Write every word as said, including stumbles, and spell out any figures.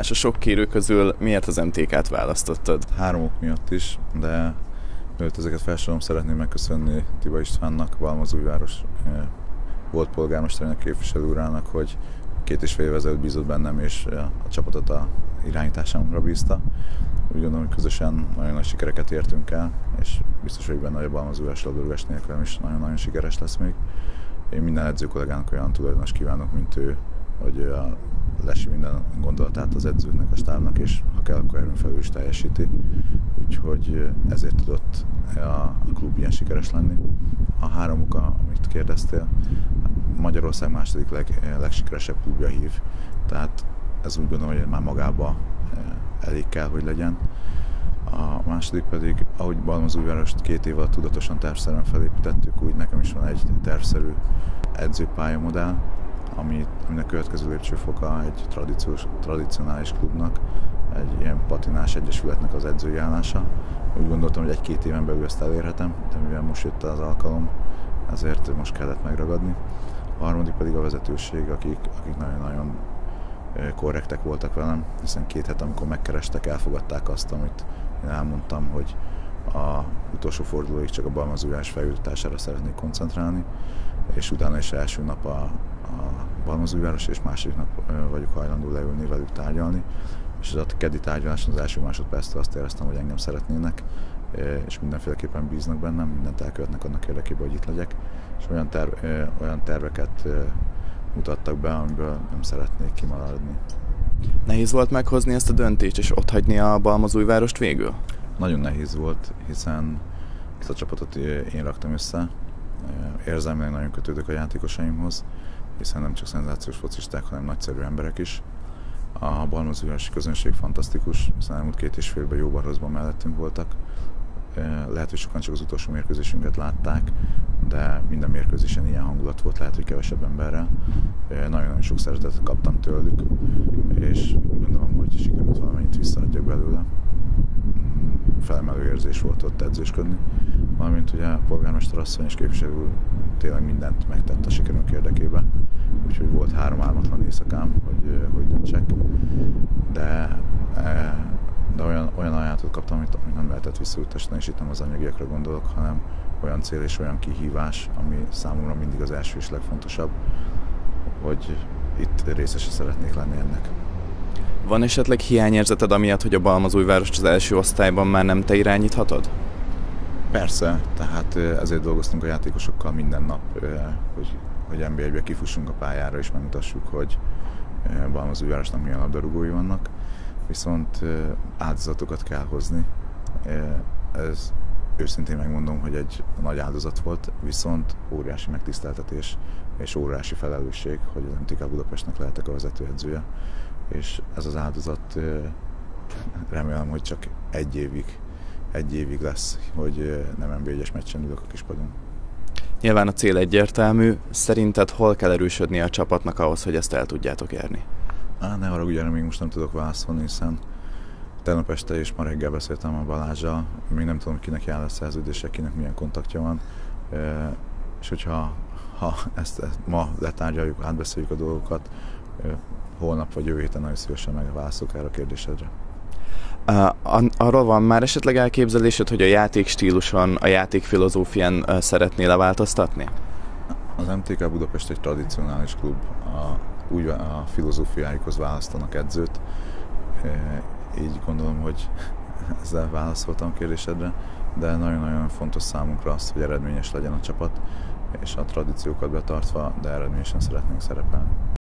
A sok kérő közül miért az em té ká-t választottad? Három ok miatt is, de mielőtt ezeket felsorolom, szeretném megköszönni Tiba Istvánnak, Balmazújváros volt polgármesterének, képviselő urának, hogy két és fél év ezelőtt bízott bennem, és a csapatot a irányításámra bízta. Úgy gondolom, hogy közösen nagyon nagy sikereket értünk el, és biztos vagyok benne, hogy a Balmazújváros labdarúgás nélkül is nagyon-nagyon sikeres lesz még. Én minden edző kollégának olyan tulajdonos kívánok, mint ő, hogy lesi minden gondolatát az edzőknek, a stábnak, és ha kell, akkor erőn felül is teljesíti. Úgyhogy ezért tudott a klub ilyen sikeres lenni. A három oka, amit kérdeztél, Magyarország második leg, legsikeresebb klubja hív, tehát ez úgy gondolom, hogy már magába elég kell, hogy legyen. A második pedig, ahogy Balmazújvárost két év alatt tudatosan tervszerűen felépítettük, úgy nekem is van egy tervszerű edzőpályamodell, ami, aminek következő lépcsőfoka egy tradicionális klubnak, egy ilyen patinás egyesületnek az edzői állása. Úgy gondoltam, hogy egy-két éven belül ezt elérhetem, de mivel most jött az alkalom, ezért most kellett megragadni. A harmadik pedig a vezetőség, akik, akik nagyon-nagyon korrektek voltak velem, hiszen két hét, amikor megkerestek, elfogadták azt, amit én elmondtam, hogy a utolsó fordulóig csak a Balmazújváros feljutására szeretnék koncentrálni, és utána is első nap a, a Balmazújváros, és második nap vagyok hajlandó leülni velük tárgyalni. És az a keddi tárgyaláson az első másodperctől azt éreztem, hogy engem szeretnének, és mindenféleképpen bíznak bennem, mindent elkövetnek annak érdekében, hogy itt legyek, és olyan, terv, olyan terveket mutattak be, amiből nem szeretnék kimaradni. Nehéz volt meghozni ezt a döntést, és otthagyni a Balmazújvárost végül? Nagyon nehéz volt, hiszen ezt a csapatot én raktam össze. Érzelmileg nagyon kötődök a játékosaimhoz, hiszen nem csak szenzációs focisták, hanem nagyszerű emberek is. A balmazújvárosi közönség fantasztikus, hiszen elmúlt két és félben jóban rosszban mellettünk voltak. Lehet, hogy sokan csak az utolsó mérkőzésünket látták, de minden mérkőzésen ilyen hangulat volt, lehet, hogy kevesebb emberrel. Nagyon-nagyon sok szeretetet kaptam tőlük, és gondolom, hogy sikerült valamennyit visszaadjak belőle. Felemelő érzés volt ott edzősködni, valamint ugye a polgármester asszony és képviselő úr tényleg mindent megtett a sikerünk érdekében, úgyhogy volt három álmatlan éjszakám, hogy, hogy döntsek, de, de olyan, olyan ajánlatot kaptam, amit, amit nem lehetett visszautasítani, és itt nem az anyagiakra gondolok, hanem olyan cél és olyan kihívás, ami számomra mindig az első és legfontosabb, hogy itt részese szeretnék lenni ennek. Van esetleg hiányérzeted amiatt, hogy a Balmazújvárost az első osztályban már nem te irányíthatod? Persze, tehát ezért dolgoztunk a játékosokkal minden nap, hogy, hogy en bé egybe kifussunk a pályára és megmutassuk, hogy Balmazújvárosnak milyen labdarúgói vannak, viszont áldozatokat kell hozni. Ez őszintén megmondom, hogy egy nagy áldozat volt, viszont óriási megtiszteltetés és óriási felelősség, hogy az em té ká Budapestnek lehetek a vezetőedzője, és ez az áldozat remélem, hogy csak egy évig, egy évig lesz, hogy nem en bé egyes meccsen ülök a kispadon. Nyilván a cél egyértelmű. Szerinted hol kell erősödnie a csapatnak ahhoz, hogy ezt el tudjátok érni? Á, ne haragudj, erre még most nem tudok válaszolni, hiszen tegnap este és ma reggel beszéltem a Balázsral, még nem tudom, kinek jár a szerződése, kinek milyen kontaktja van, és hogyha ha ezt ma letárgyaljuk, átbeszéljük a dolgokat, holnap vagy jövő héten nagyon szívesen megválaszolok erre a kérdésedre. Uh, arról van már esetleg elképzelésed, hogy a játékstíluson, a játékfilozófián uh, szeretnél leváltoztatni? Az em té ká Budapest egy tradicionális klub, a, úgy a filozófiáikhoz választanak edzőt, e, így gondolom, hogy ezzel válaszoltam a kérdésedre, de nagyon-nagyon fontos számunkra az, hogy eredményes legyen a csapat, és a tradíciókat betartva, de eredményesen szeretnénk szerepelni.